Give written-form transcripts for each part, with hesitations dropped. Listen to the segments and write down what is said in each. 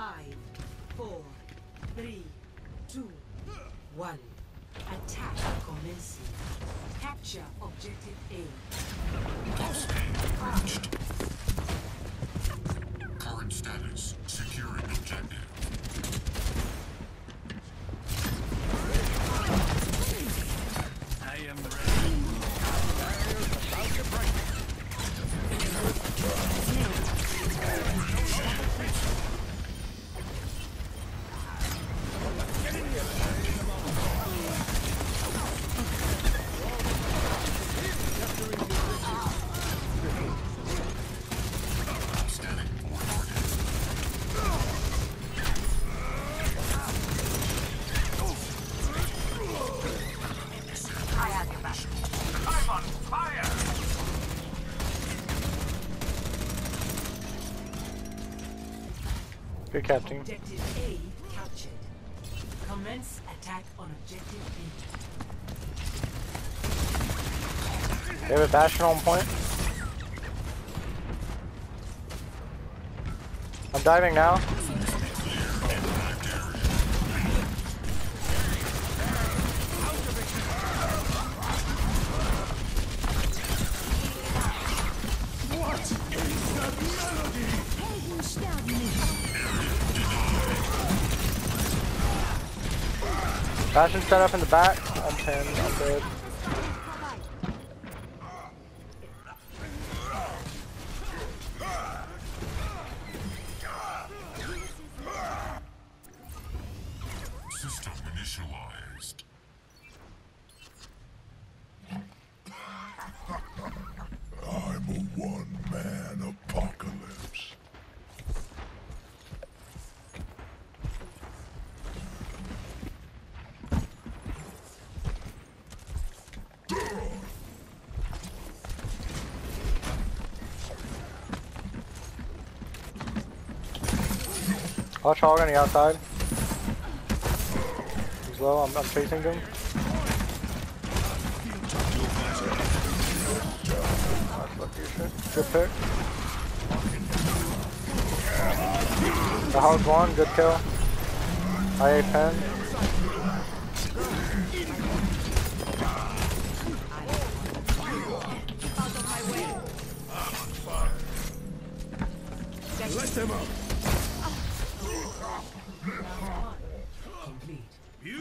5, 4, 3, 2, 1. Attack commencing. Capture objective A. Current status, securing objective. I am ready. Barriers about to break. Get in here. Good captain. Objective A captured. Commence attack on objective B. They have a Bastion on point. I'm diving now. Bastion set up in the back. I'm 10. I'm dead. System initialized. I'm a one-man apocalypse. Watch Hog on the outside. He's low, I'm chasing him. Nice luck, your shit. Good pick. The Hog's one, good kill. IA pen. Let them up. Complete.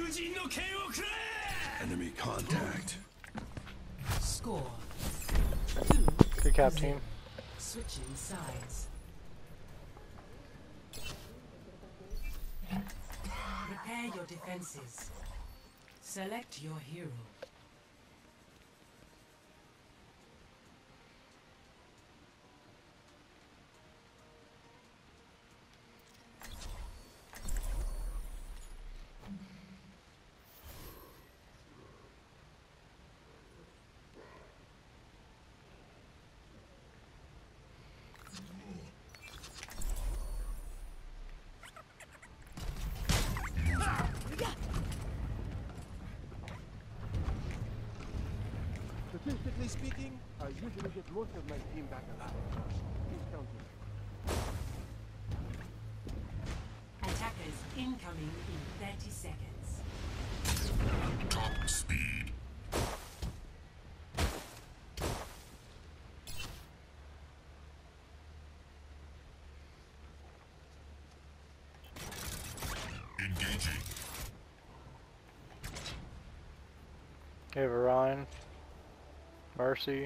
Enemy contact. Score. Good cap team. Switching sides. Prepare your defenses. Select your hero. Statistically speaking, I usually get most of my team back alive. Please count me. Attackers incoming in 30 seconds. Top speed. Engaging. Okay, Varine. Mercy.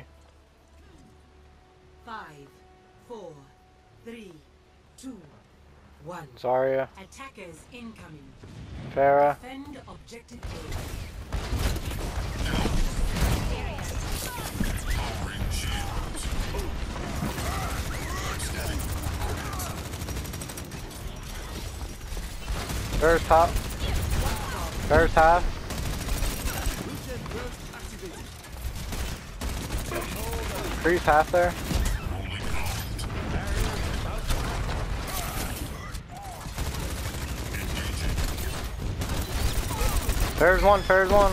5, 4, 3, 2, 1. Zarya. Attackers incoming. Pharah. Defend objective A. Powering shields. Pharah's top. Pharah's half. Freeze half there. There's one, there's one.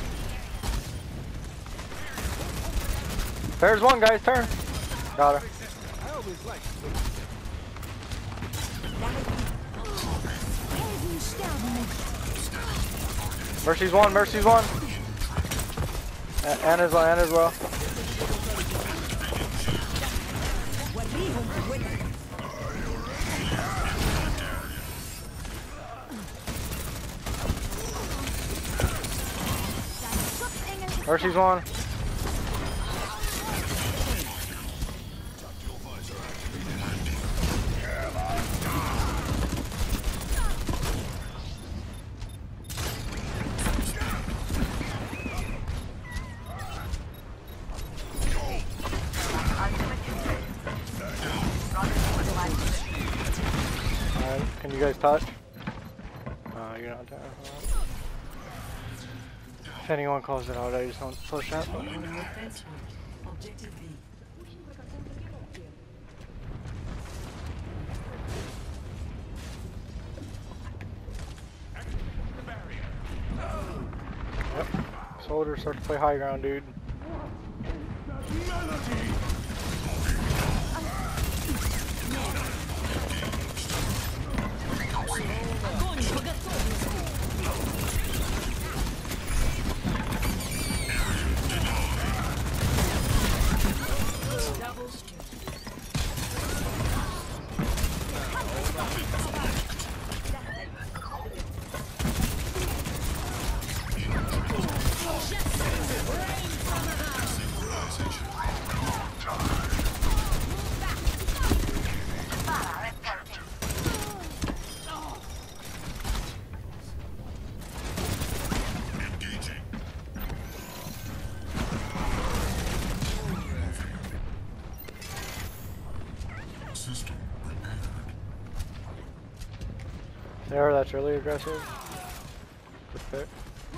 There's one, guys, turn. Got her. I always like Mercy's one, Mercy's one. Anna's one, Anna's well. Mercy's one. Can you guys touch? You're not down. If anyone calls it out, I just don't push that. Defense point. Objective B. Yep. Soldiers start to play high ground, dude. There, that's really aggressive. Good pick.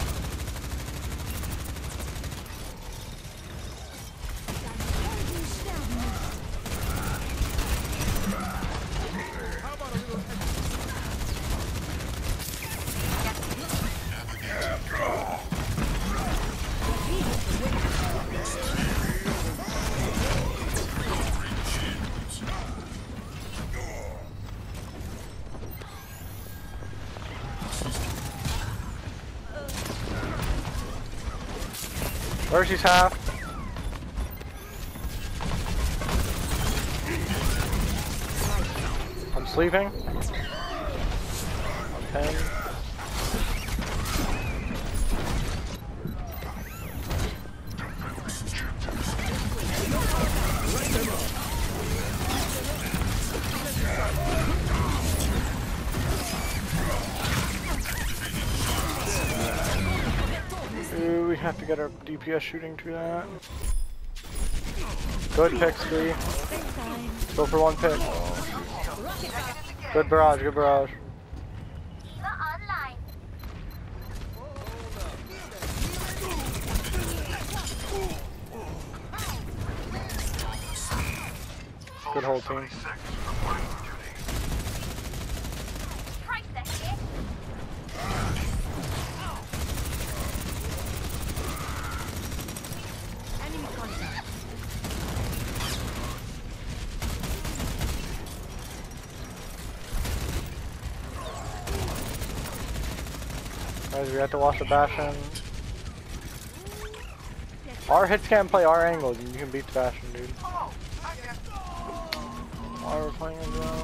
Mercy's half. I'm sleeping. I'm 10. We have to get our DPS shooting to that. Good pick, Scree. Go for one pick. Good barrage, good barrage. Good whole team. Guys, we have to watch the Bastion. Our hits can't play our angles, and you can beat the Bastion, dude. Why we're playing him wrong?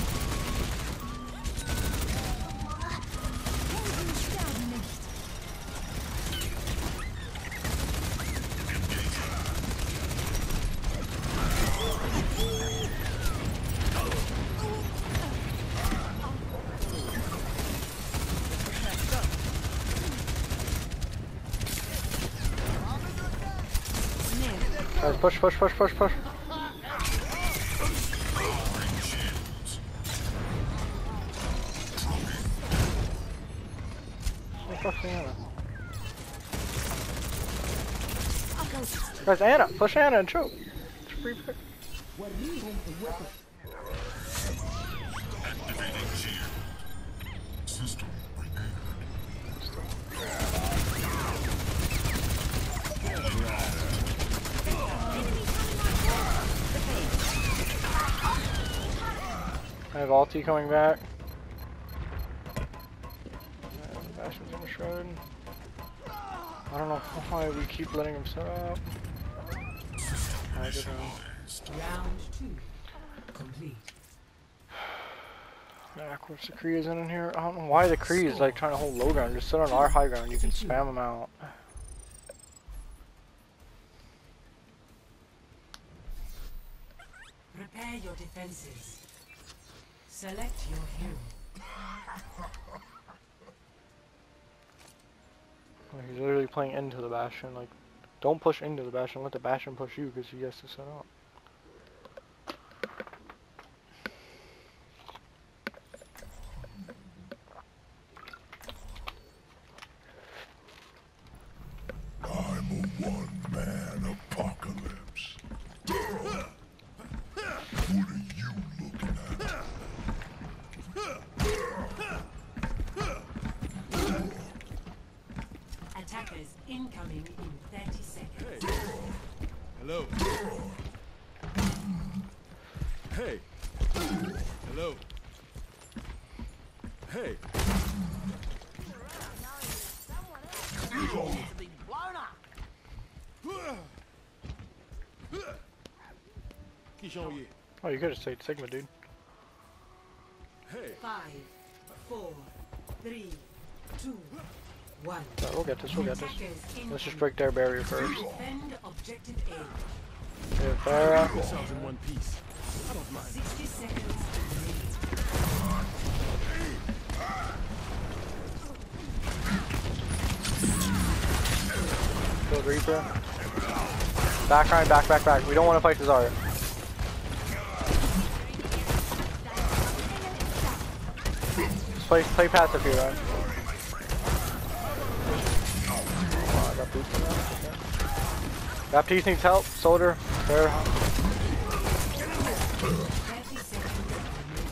Guys, push, push, push, push, push. Push Anna. Guys, Anna, push Anna and choke. It's a free pick. Activating shield. System repaired. I have ulti coming back. Bastion's in the shred. I don't know why we keep letting him set up. I did Round 2 complete. Yeah, of course the Kree isn't in here. I don't know why the Kree is like trying to hold low ground. Just sit on our high ground. You can spam them out. Prepare your defenses. Select your hero. Like, he's literally playing into the Bastion. Like, don't push into the Bastion. Let the Bastion push you because he has to set up. I'm a one-man apocalypse. What are you looking at? Attackers incoming in 30 seconds. Hello. Hey. Hello. Hey. Oh, you could have stayed Sigma, dude. Hey. 5, 4, 3, 2, 1. Right, we'll get this. We'll get this. Attackers Let's just incoming. break their barrier first. Defend objective A. Yeah, Farah. Yourselves in one piece. I don't mind. 60 seconds remaining. Killed Reaper. Back, Ryan, back, back, back. We don't want to fight the Zarya. Just play passive here, Ryan. Oh, I got boots in that. Baptiste needs help. Soldier. There. 30 seconds remaining.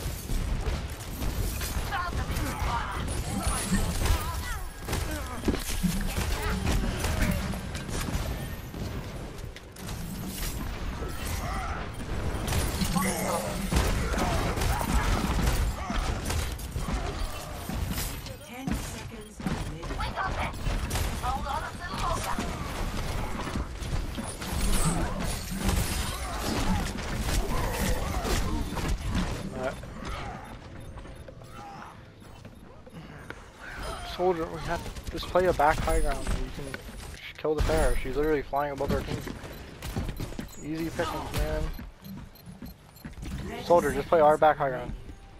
Soldier, we have to just play a back high ground. You can kill the Pharah. She's literally flying above our team. Easy pickings, man. Soldier, just play our back high ground.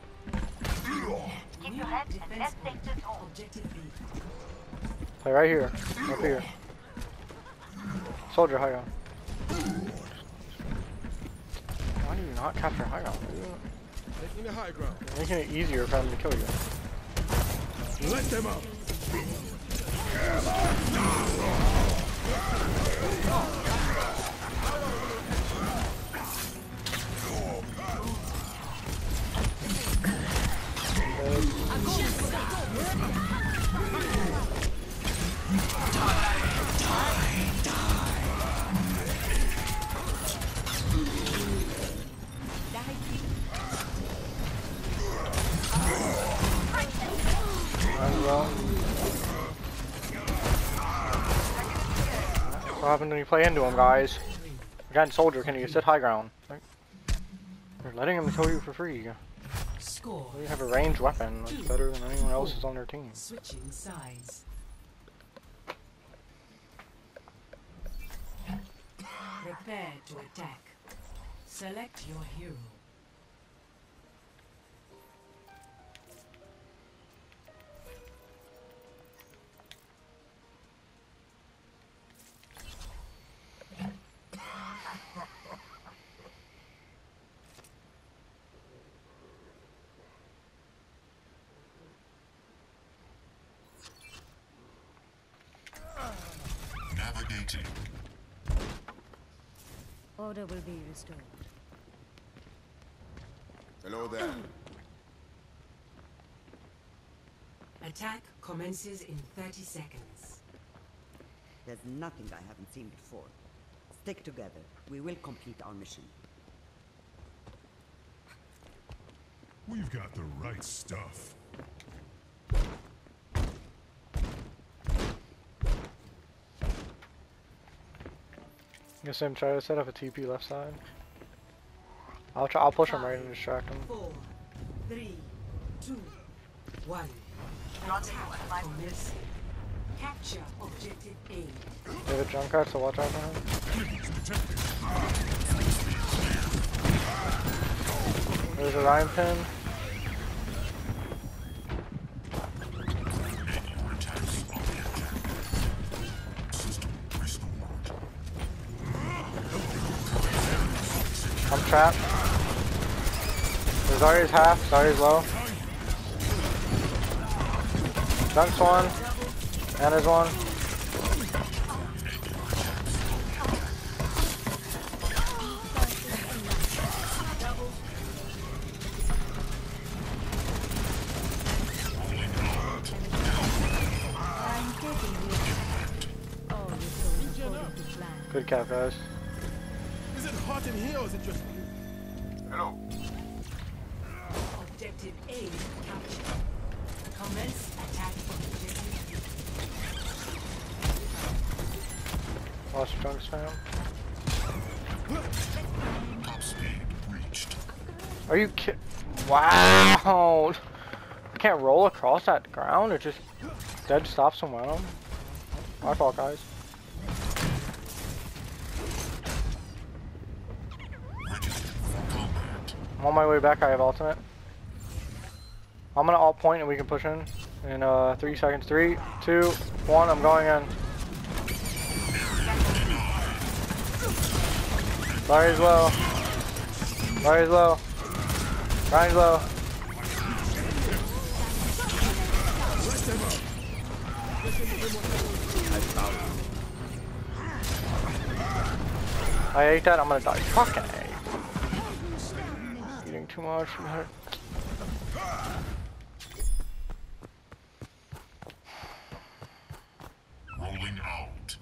Keep your head and let's take this home. Objective B. Play right here. Up here. Soldier, high ground. Why do you not capture high ground, dude? Taking the high ground. You're making it easier for them to kill you. Let them up. What happened when you play into him, guys? Again, Soldier, can you sit high ground? You're letting him kill you for free. Score. You have a ranged weapon that's better than anyone else is on their team. Switching sides. Prepare to attack. Select your hero. Navigating. Order will be restored. Hello there. Attack commences in 30 seconds. There's nothing I haven't seen before. Stick together. We will complete our mission. We've got the right stuff. Guess him try to set up a TP left side. I'll push him right and distract him. 4, 3, 2, 1. Attack commencing. Capture objective A. They have a Junkrat, so watch out for him. There's a Ryan pin. I'm trapped. Zarya's half, Zarya's low. Junk's one. Anna's one. Good cap, guys. Is it hot in here or is it just you? Hello. Objective A captured. Commence attack on objective Lost Junk's fam. Top speed reached. Are you kidding? Wow! I can't roll across that ground. It just dead stops momentum. My fault, guys. I'm on my way back. I have ultimate. I'm gonna alt point and we can push in 3 seconds. 3, 2, 1. I'm going in. Larry's low. Larry's low. Ryan's low. I ate that. I'm gonna die. Fucking A. Eating too much. Rolling out.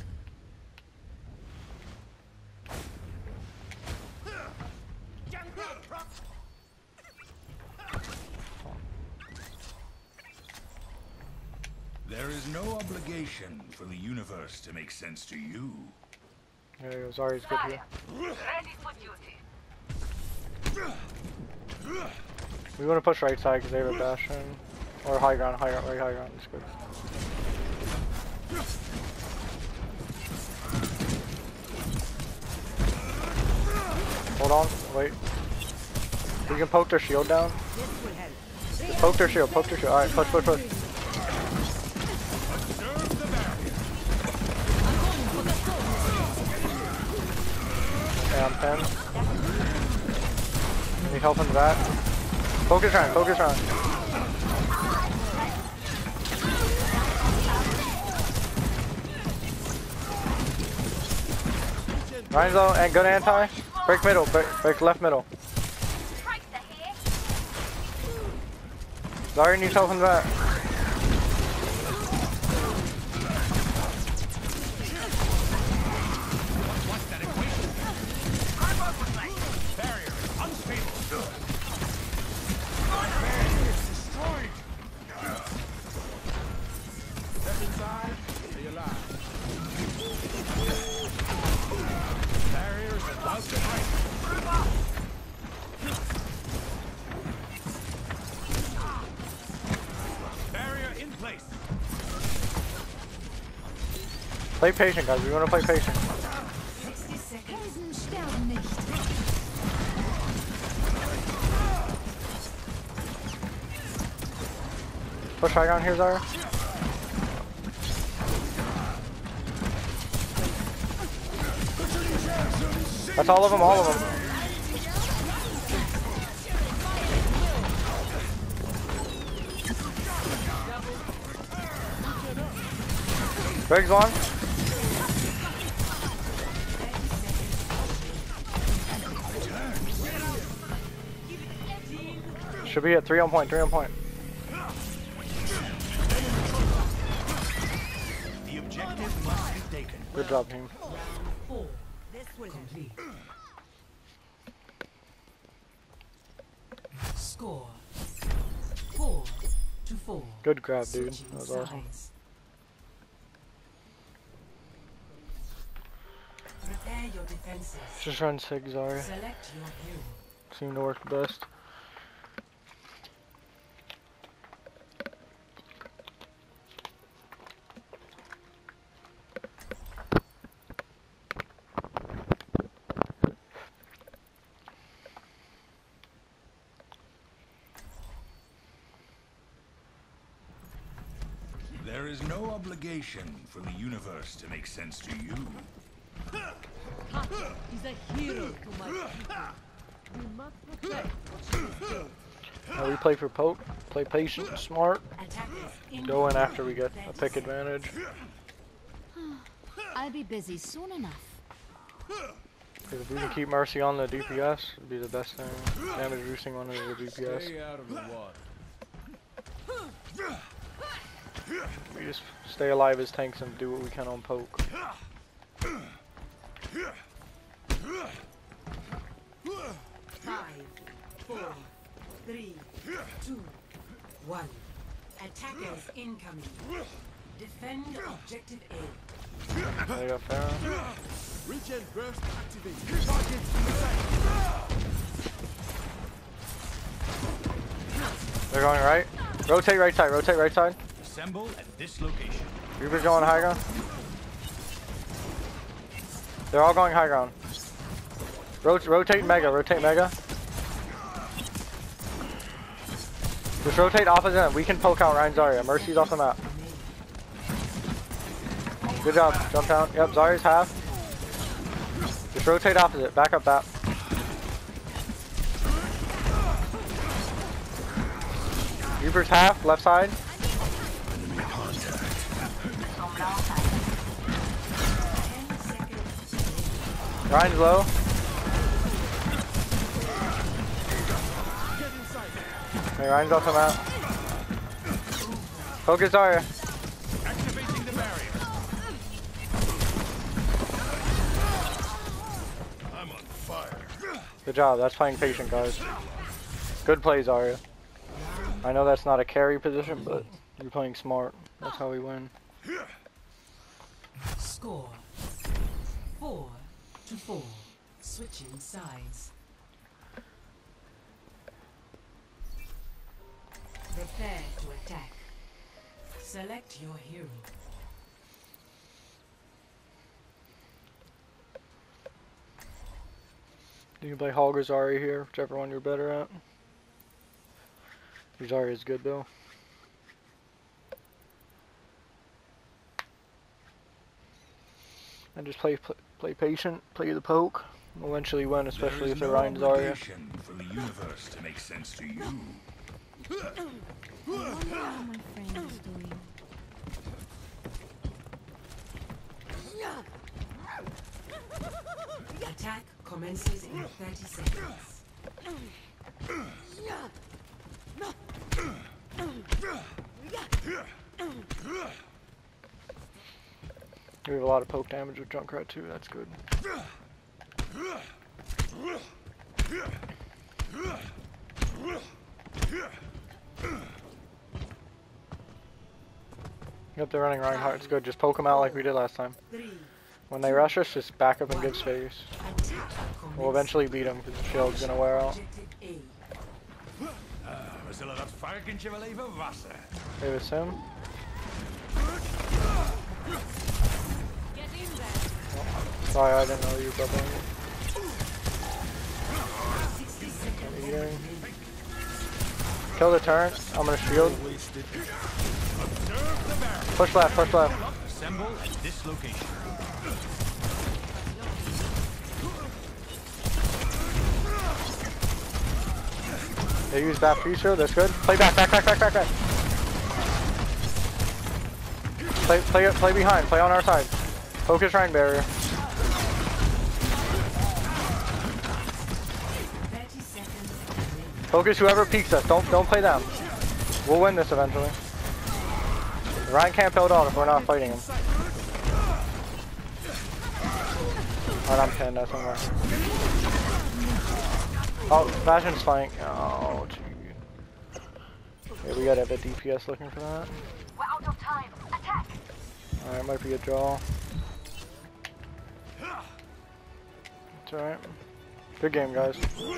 There is no obligation for the universe to make sense to you. There he goes. Zarya's good here. Ready for duty. We want to push right side because they have a bastion. Or high ground, right high ground. It's good. Hold on, wait. We can poke their shield down. Poke their shield, poke their shield. Alright, push, push, push. Yeah, I'm 10. Need help in the back. Focus round, focus round. Ryan's low and good anti. Break middle, break left middle. Zarya needs help in the back. Play patient, guys. We want to play patient. 60 seconds. Helden sterben nicht. Push high ground here, Zarya. That's all of them, all of them. Briggs one. Should be at 3 on point, 3 on point. The objective must be taken. Good job, team. 4 This will complete. Score 4-4. Good grab, dude. Switching That was awesome. sides. Prepare your defenses. Just run Sig Zarya. Select your hero. Seem to work the best. There is no obligation for the universe to make sense to you. He's a hero to my people. We must protect what she is. Now we play for poke, play patient, smart, Attackers go in after we get a pick advantage. I'll be busy soon enough. 'Cause if we can keep Mercy on the DPS, it'd be the best thing. Damage reducing one of the DPS. Stay out of the water. We just stay alive as tanks and do what we can on poke. 5, 4, 3, 2, 1. Attackers incoming. Defend objective A. There you go, Pharah. Regen burst activated. Targets in sight. They're going right. Rotate right side, rotate right side. Assemble at this location. Reaper's going high ground. They're all going high ground. Rotate Mega, rotate Mega. Just rotate opposite end. We can poke out Ryan Zarya. Mercy's off the map. Good job. Jump down. Yep, Zarya's half. Just rotate opposite. Back up that. Reaper's half, left side. Ryan's low. Hey, Ryan's off the map. Focus Zarya. Activating the barrier. I'm on fire. Good job. That's playing patient, guys. Good play, Zarya. I know that's not a carry position, but you're playing smart. That's how we win. Score 4-4. Switching sides. Prepare to attack. Select your hero. You can play Hog or Zarya here, whichever one you're better at. Zarya is good though. And just play patient, play the poke. We'll eventually win, especially if they're Ryan Zarya. Obligation for the universe to make sense to you. I wonder how my friend is doing. Attack commences in 30 seconds. We have a lot of poke damage with Junkrat too, that's good. Yep, they're running Reinhardt, it's good. Just poke them out like we did last time. When they rush us, just back up and give space. We'll eventually beat them because the shield's gonna wear out. We zullen dat varkentje wel even wassen. Maybe it's him. Sorry, I didn't know you were bubbling. Eating. Kill the turret. I'm gonna shield. Push left, push left. Assemble at this location. They use that future, that's good. Play back. Play behind, play on our side. Focus Rhine barrier. Focus whoever peeks us, don't play them. We'll win this eventually. Ryan can't build on if we're not fighting him. Alright, I'm 10, that's somewhere. Oh, Bastion's flank. Oh, gee. Yeah, we gotta have a DPS looking for that. We're out of time. Attack! Alright, might be a draw. It's alright. Good game, guys.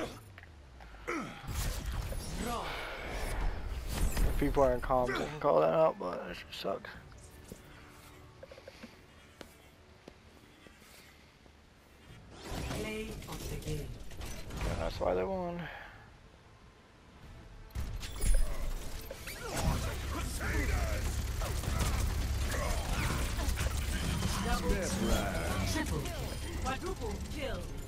If people are in comms, I can call that out, but it just sucks. Play of the game. Yeah, that's why they won. Double, triple, quadruple kill.